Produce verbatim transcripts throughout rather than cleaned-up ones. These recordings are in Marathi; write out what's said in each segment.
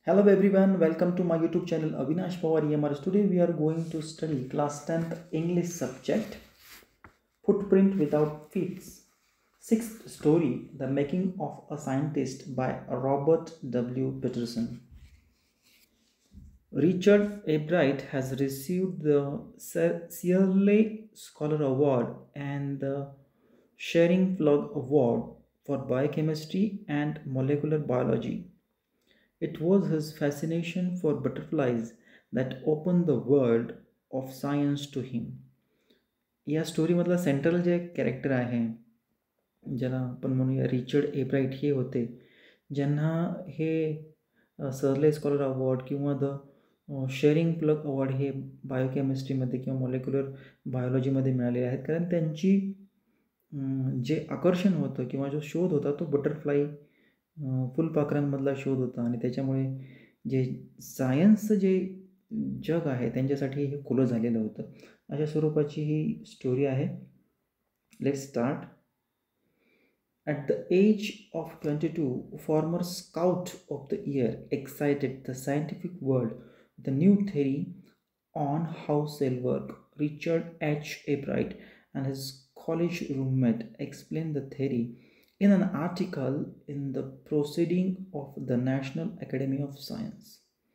Hello everyone, welcome to my YouTube channel Avinash Pawar E M R. Today we are going to study class tenth English subject Footprint Without Feet. Sixth story, The Making of a Scientist by Robert W. Peterson. Richard Abright has received the Searle Scholar Award and the Shering Flug Award for Biochemistry and Molecular Biology. It was his fascination for butterflies that opened the world of science to him. या स्टोरीमधला सेंट्रल जे कॅरेक्टर आहे ज्याला आपण म्हणूया रिचर्ड एब्राइट हे होते ज्यांना हे सर्ले स्कॉलर अवॉर्ड किंवा द शेअरिंग प्लग अवॉर्ड हे बायोकेमिस्ट्रीमध्ये किंवा मॉलिक्युलर बायोलॉजीमध्ये मिळालेले आहेत कारण त्यांची जे आकर्षण होतं किंवा जो शोध होता तो बटरफ्लाय फुलपाखरांमधला शोध होता आणि त्याच्यामुळे जे सायन्सचं जे जग आहे त्यांच्यासाठी हे खुलं झालेलं होतं. अशा स्वरूपाची ही स्टोरी आहे. Let's start. At the age of twenty-two, former scout of the year excited the scientific world with a new theory on how cell work. Richard H. Abright and his college roommate explained the theory in an article in the Proceeding of the National Academy of Science.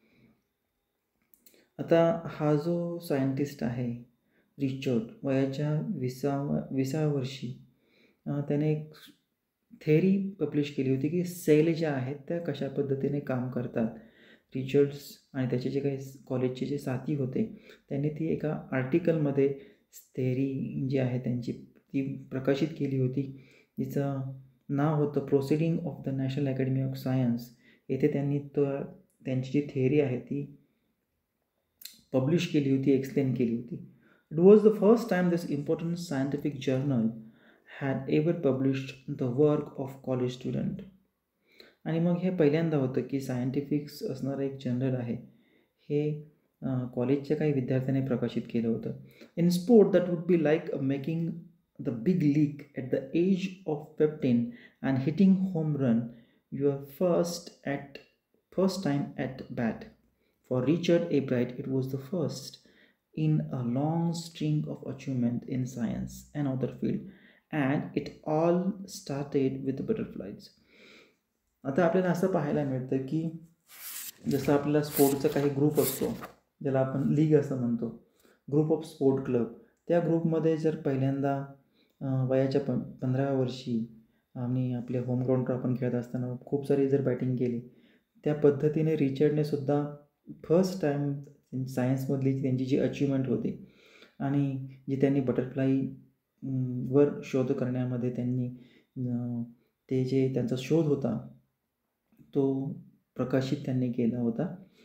आता हा जो सायंटिस्ट आहे रिचर्ड वयाच्या विसाव्या विसाव्या वर्षी त्याने एक थेअरी पब्लिश केली होती की सेल ज्या आहेत त्या कशा पद्धतीने काम करतात. रिचर्ड्स आणि त्याचे जे काही कॉलेजचे जे साथी होते त्यांनी ती एका आर्टिकलमध्ये थेअरी जी आहे त्यांची ती प्रकाशित केली होती जिचं नाव होतं proceeding of the National Academy of Science. येथे त्यांनी तो त्यांची जी थेअरी आहे ती पब्लिश केली होती, एक्सप्लेन केली होती. It was the first time this important scientific journal had ever published the work of college student. आणि मग हे पहिल्यांदा होतं की सायंटिफिक्स असणारं एक जर्नल आहे हे कॉलेजच्या काही विद्यार्थ्यांनी प्रकाशित केलं होतं. In sport that would be like making the big league at the age of fifteen and hitting home run your first at first time at bat. For Richard Ebright it was the first in a long string of achievement in science and other field, and it all started with the butterflies. आता आपल्याला असं पाहायला मिळतं की जसं आपल्याला स्पोर्टचा काही ग्रुप असतो ज्याला आपण लीग असं म्हणतो, ग्रुप ऑफ स्पोर्ट क्लब. त्या ग्रुपमध्ये जर पहिल्यांदा वयाच्या पं पंधराव्या वर्षी आणि आपल्या होम ग्राउंडवर आपण खेळत असताना खूप सारी जर बॅटिंग केली त्या पद्धतीने रिचर्डने सुद्धा फर्स्ट टाईम सायन्समधली त्यांची जी अचिव्हमेंट होती आणि जी त्यांनी बटरफ्लाय वर शोध करण्यामध्ये त्यांनी ते जे त्यांचा शोध होता तो प्रकाशित त्यांनी केला होता.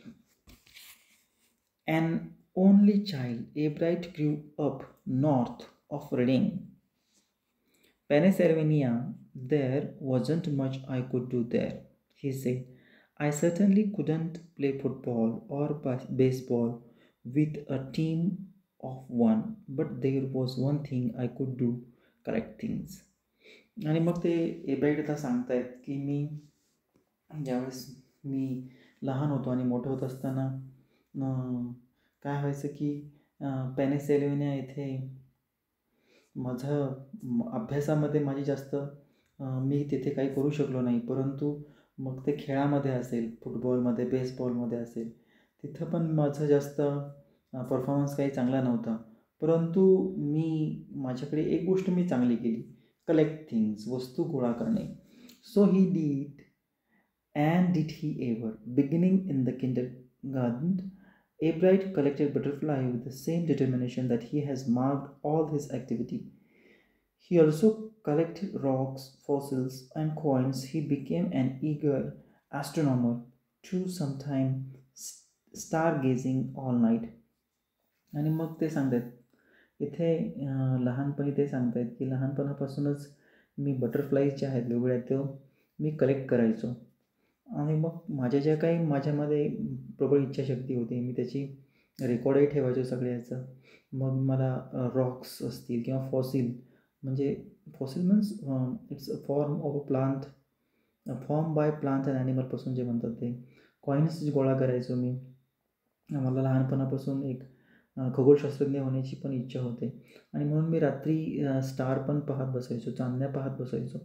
An only child, Abright grew up north of Reading, Pennsylvania. There wasn't much I could do there, he said. I certainly couldn't play football or baseball with a team of one, but there was one thing I could do, correct things. आणि मग ते एब्राइट आता सांगतायत की मी ज्यावेळेस मी लहान होतो आणि मोठं होत असताना काय व्हायचं की पेनिसिल्व्हेनिया येथे माझं अभ्यासामध्ये माझी जास्त मी तिथे काही करू शकलो नाही, परंतु मग ते खेळामध्ये असेल, फुटबॉलमध्ये, बेसबॉलमध्ये असेल, तिथं पण माझं जास्त परफॉर्मन्स काही चांगला नव्हता. परंतु मी माझ्याकडे एक गोष्ट मी चांगली केली, कलेक्ट थिंग्स, वस्तू गोळा करणे. So he did and did he ever. Beginning in the kindergarten, Abright collected butterfly with the same determination that he has marked all his activity. He also collected rocks, fossils, and coins. He became an eager astronomer to sometimes stargazing all night. आणि मग ते सांगतात इथे लहानपणी ते सांगतायत की लहानपणापासूनच मी बटरफ्लाईज ज्या आहेत वेगवेगळ्या तो मी कलेक्ट करायचो आणि मग माझ्या ज्या काही माझ्यामध्ये प्रबळ इच्छाशक्ती होती मी त्याची रेकॉर्डही ठेवायचो सगळ्याचं. मग मला रॉक्स असतील किंवा फॉसिल, म्हणजे fossil means it's a form of a plant, form by plant and ॲनिमलपासून जे म्हणतात ते, कॉईन्स गोळा करायचो मी. मला लहानपणापासून एक खगोलशास्त्रज्ञ होण्याची पण इच्छा होते आणि म्हणून मी रात्री स्टार पण पाहत बसायचो, चांदण्या पाहत बसायचो.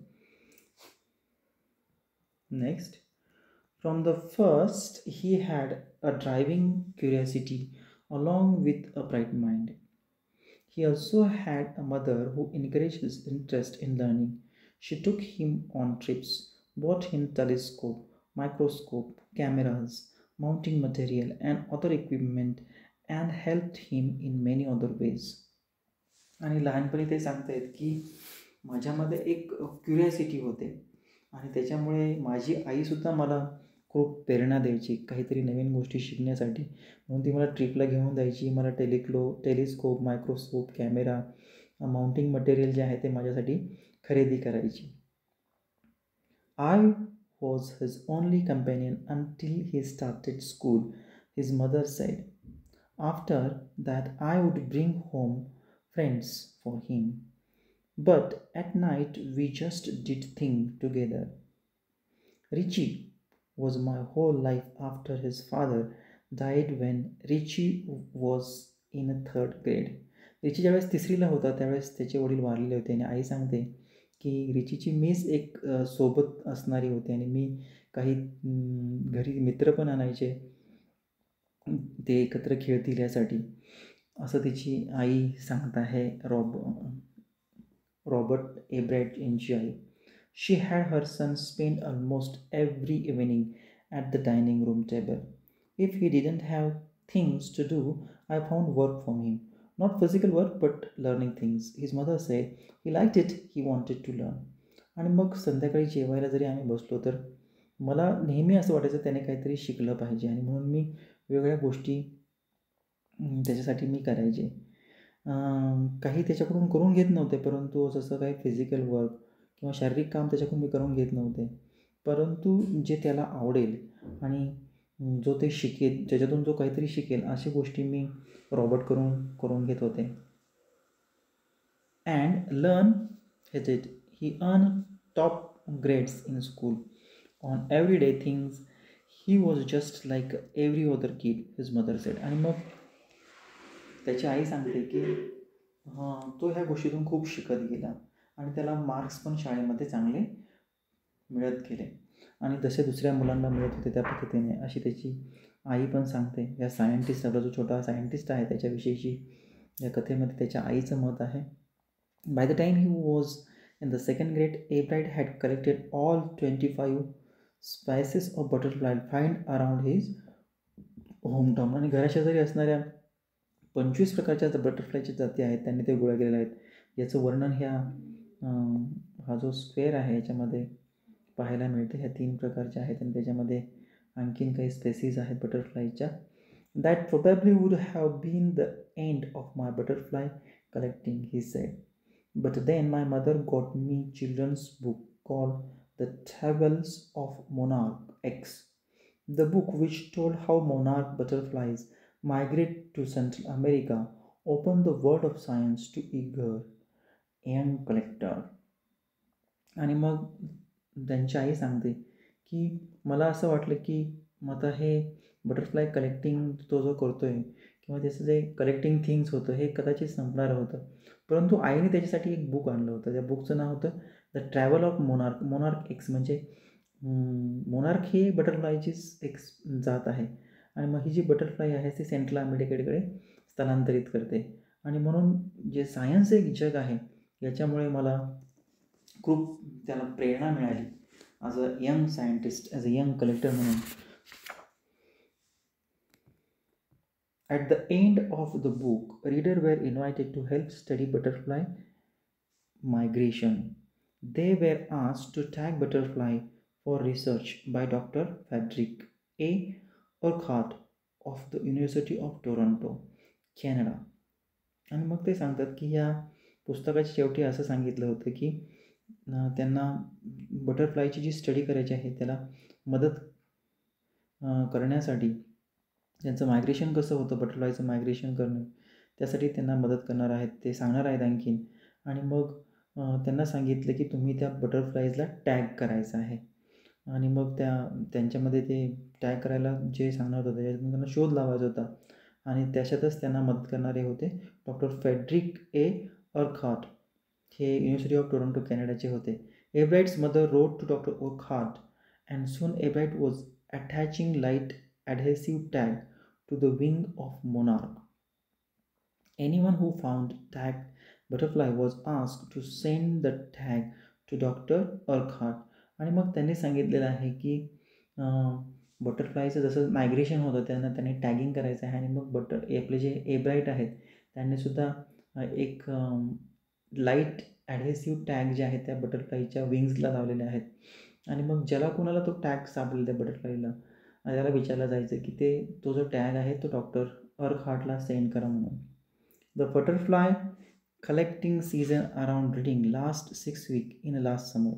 Next, from the first he had a driving curiosity along with a bright mind. He also had a mother who encouraged his interest in learning. She took him on trips, bought him telescope, microscope, cameras, mounting material and other equipment, and helped him in many other ways. आणि लहानपणी ते सांगतायत की माझ्यामध्ये एक क्युरियासिटी होते आणि त्याच्यामुळे माझी आईसुद्धा मला खूप प्रेरणा द्यायची काहीतरी नवीन गोष्टी शिकण्यासाठी. म्हणून ती मला ट्रिपला घेऊन जायची. मला टेलिक्लो telescope, microscope, camera, mounting material जे आहे ते माझ्यासाठी खरेदी करायची. I was his only companion until he started school, his mother said. After that I would bring home friends for him, but at night we just did thing together. Richie was my whole life after his father died when Richie was in a third grade. रिची ज्यावेळेस तिसरीला होता त्यावेळेस त्याचे वडील वारलेले होते आणि आई सांगते की रिचीची मीच एक सोबत असणारी होती आणि मी काही घरी मित्र पण आणायचे ते एकत्र खेळतील यासाठी, असं तिची आई सांगत आहे. रॉब रॉबर्ट एब्राइट यांची आई. She had her son spend almost every evening at the dining room table. If he didn't have things to do, I found work for him. Not physical work, but learning things. His mother said he liked it, he wanted to learn. आणि मग संध्याकाळी जेवायला जरी आम्ही बसलो तर मला नेहमी असं वाटायचं त्याने काहीतरी शिकलं पाहिजे आणि म्हणून मी वेगवेगळ्या गोष्टी त्याच्यासाठी मी करायचे. काही त्याच्याकडून करून घेत नव्हते, परंतु जसं काही फिजिकल वर्क किंवा शारीरिक काम त्याच्याकडून मी करून घेत नव्हते, परंतु जे त्याला आवडेल आणि जो ते शिकेल, ज्याच्यातून जो काहीतरी शिकेल अशा गोष्टी मी रॉबर्ट करून करून घेत होते. And learn he did. He earn top grades in school on every day things. He was just like every other kid, his mother said. आणि मग त्याची आई सांगते की हां तो ह्या गोष्टीतून खूप शिकत गेला आणि त्याला मार्क्स पण शाळेमध्ये चांगले मिळत गेले आणि जसे दुसऱ्या मुलांना मिळत होते त्या पद्धतीने, अशी त्याची आई पण सांगते. या सायंटिस्ट, आपला जो छोटा सायंटिस्ट आहे त्याच्याविषयीची या कथेमध्ये त्याच्या आईचं मत आहे. By the time he was in the second grade, Ebright had collected all twenty five species of butterfly find around his hometown. आणि घराशेजारी असणाऱ्या पंचवीस प्रकारच्या बटरफ्लायच्या जाती आहेत त्यांनी ते गोळा केलेल्या आहेत. याचं वर्णन ह्या हा जो स्क्वेअर आहे याच्यामध्ये पाहायला मिळतं. ह्या तीन प्रकारच्या आहेत आणि त्याच्यामध्ये आणखीन काही स्पेसीज आहेत बटरफ्लायच्या. That probably would have been the end of my butterfly collecting, he said. But then my mother got me children's book called the travels of monarch X, the book which told how monarch butterflies migrate to Central America, open the world of science to eager young collector. आणि मग त्यांची आई सांगते की मला असं वाटलं की आता हे बटरफ्लाय कलेक्टिंग तो जो करतो आहे किंवा त्याचं जे कलेक्टिंग थिंग्स होतं हे कदाचित संपणारं होतं, परंतु आईने त्याच्यासाठी एक बुक आणलं होतं. त्या बुकचं नाव होतं the travel of monarch. Monarch X म्हणजे मोनार्क ही बटरफ्लायचीच एक जात आहे आणि मग ही जी बटरफ्लाय आहे ती सेंट्रल अमेरिकेकडे स्थलांतरित करते. आणि म्हणून जे सायन्स एक जग आहे याच्यामुळे मला खूप त्याला प्रेरणा मिळाली as a young scientist, as a young collector म्हणून. At the end of the book, reader were invited to help study butterfly migration. They were asked to tag butterfly for research by doctor Frederick A Urquhart of the university of Toronto, Canada. आणि मग ते सांगतात की या पुस्तकाच्या शेवटी असं सांगितलं होतं की त्यांना बटरफ्लायची जी स्टडी करायची आहे त्याला मदत करण्यासाठी, त्यांचं मायग्रेशन कसं होतं, बटरफ्लायचं मायग्रेशन करणं, त्यासाठी त्यांना मदत करणार आहेत, ते सांगणार आहेत आणखीन. आणि मग त्यांना सांगितलं की तुम्ही त्या बटरफ्लायजला टॅग करायचं आहे. आणि मग त्या त्यांच्यामध्ये ते टॅग करायला जे सांगणार होतं त्याच्यातून त्यांना शोध लावायचा होता आणि त्याच्यातच त्यांना मदत करणारे होते डॉक्टर फेड्रिक ए अर्कहार्ट. हे युनिव्हर्सिटी ऑफ टोरंटो कॅनडाचे होते. Ebright's mother wrote to doctor Urquhart and soon Ebright was attaching light adhesive tag to the wing of monarch. Anyone who found tagged butterfly was asked to send the tag to doctor Urquhart. आणि मग त्यांनी सांगितलेलं आहे की बटरफ्लायचं जसं मायग्रेशन होतं त्यांना त्यांनी टॅगिंग करायचं आहे आणि मग बटर आपले जे एब्राईट आहेत त्यांनीसुद्धा एक लाईट ॲडहेसिव्ह टॅग जे आहेत त्या बटरफ्लायच्या विंग्सला लावलेले आहेत आणि मग ज्याला कोणाला तो टॅग सापडेल त्या बटरफ्लायला त्याला विचारलं जायचं की ते तो जो टॅग आहे तो डॉक्टर अर्कहार्टला सेंड करा म्हणून. The butterfly collecting season around breeding last six weeks in a last summer.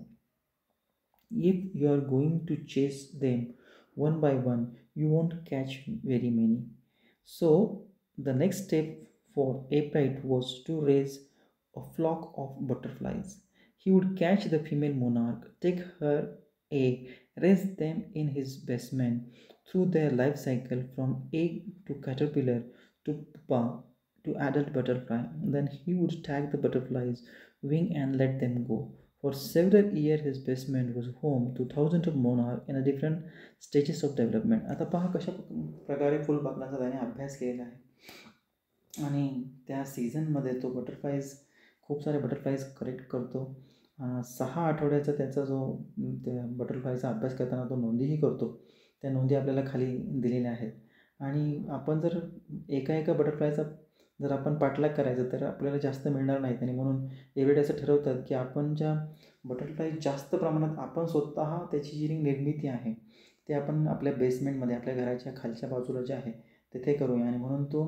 If you are going to chase them one by one, you won't catch very many. So the next step for Aprite was to raise a flock of butterflies. He would catch the female monarch, take her egg, raise them in his basement through their life cycle from egg to caterpillar to pupa to adult butterfly. Then he would tag the butterfly's wing and let them go. For several years his basement was home to thousands of monarchs in a different stages of development. आता पहा कशा प्रकारे फुलपाखरांचा त्याने अभ्यास केलेला आहे आणि त्या सीझनमध्ये तो बटरफ्लाईज खूप सारे बटरफ्लाईज कलेक्ट करतो. सहा आठवड्याचा त्याचा जो त्या बटरफ्लायचा अभ्यास करताना तो नोंदीही करतो. त्या नोंदी आपल्याला खाली दिलेल्या आहेत आणि आपण जर एका एका बटरफ्लायचा जर आपण पाठलाग करायचं तर आपल्याला जास्त मिळणार नाहीत आणि म्हणून एव्हरीडे असं ठरवतात की आपण ज्या बटरफ्लाय जास्त प्रमाणात आपण स्वतः त्याची जी निर्मिती आहे ते आपण आपल्या बेसमेंटमध्ये आपल्या घराच्या खालच्या बाजूला जे आहे तिथे करूया आणि म्हणून तो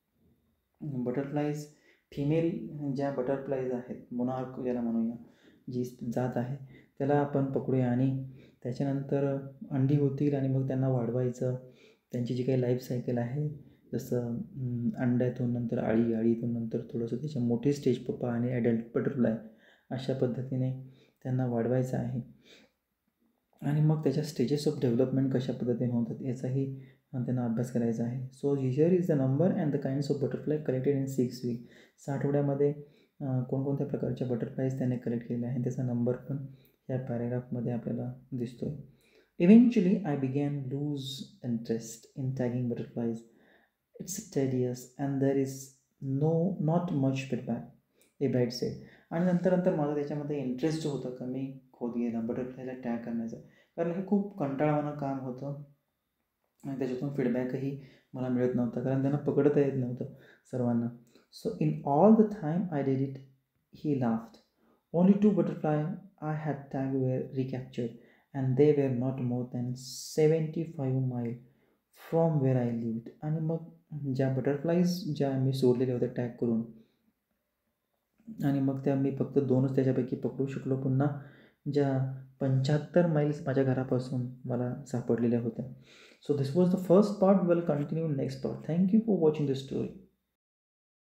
बटरफ्लाईज फिमेल ज्या बटरफ्लाईज आहेत मोनार्क ज्याला म्हणूया जी जात आहे त्याला आपण पकडूया आणि त्याच्यानंतर अंडी होतील आणि मग त्यांना वाढवायचं. त्यांची जी काही लाईफ सायकल आहे जसं अंड्यातून नंतर आळी आळीतून नंतर थोडंसं त्याच्या मोठी स्टेज पप्पा आणि ॲडल्ट बटरफ्लाय अशा पद्धतीने त्यांना वाढवायचं आहे आणि मग त्याच्या स्टेजेस ऑफ डेव्हलपमेंट कशा पद्धतीने होतात याचाही त्यांना अभ्यास करायचा आहे. So here is the number and the kinds of butterfly collected in six week. सहा आठवड्यामध्ये कोणकोणत्या प्रकारच्या बटरफ्लाईज त्याने कलेक्ट केले आहे त्याचा नंबर पण या पॅरेग्राफमध्ये आपल्याला दिसतो आहे. Eventually I began lose interest in tagging butterflies. It's tedious and there is no not much feedback, Ebright said. आणि नंतर नंतर माझा त्याच्यामध्ये इंटरेस्ट जो होता कमी होत गेला बटरफ्लायला टॅग करण्याचा, कारण हे खूप कंटाळवाणं काम होतं आणि त्याच्यातून फीडबॅकही मला मिळत नव्हता कारण त्यांना पकडता येत नव्हतं सर्वांना. So in all the time I did it he laughed. Only two butterfly I had tag were recaptured and they were not more than seventy five mile from where I lived. आणि मग ज्या बटरफ्लाईज ज्या मी सोडलेल्या होत्या टॅग करून आणि मग त्या मी फक्त दोनच त्याच्यापैकी पकडू शकलो. पुन्हा ज्या पंच्याहत्तर माईल्स माझ्या घरापासून मला सापडलेल्या होत्या. So this was the first part. Will continue next part. Thank you for watching the story.